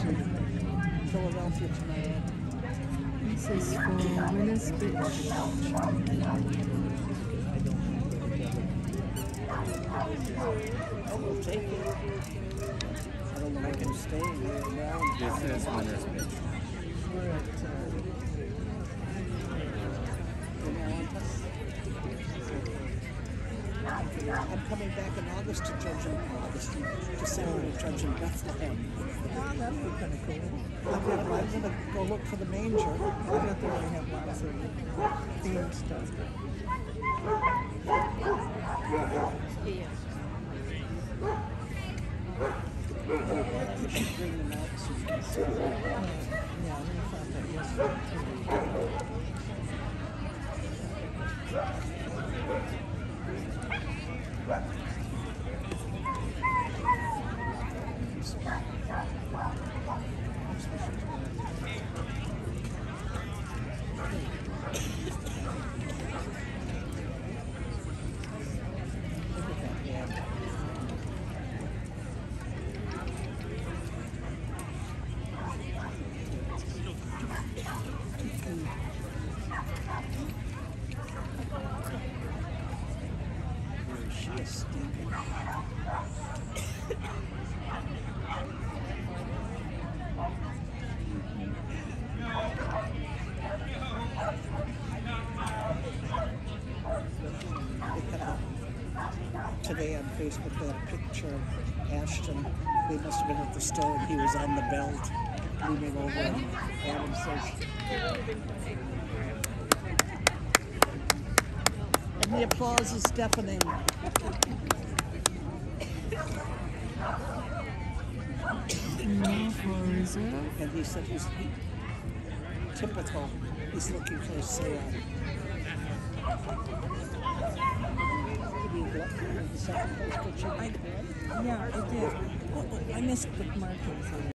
Philadelphia tomorrow. This is for Venice Beach. I will take it. I don't know where I'm staying here around. This is Winner's Beach. We're at I'm coming back in August to judge in December to judge in Bethlehem. Oh, that would be kind of cool. I'm gonna go look for the manger. I bet they already have lots of themed stuff. I should bring them out so you can see. Yeah, we found that yesterday too. She is stinking. Today on Facebook they had a picture of Ashton. They must have been at the store and he was on the belt leaning over and Adam says, and the applause is deafening. Now for reserve. And he said typical, he's looking for a sale. Yeah, I did. Oh, I missed the markings on it.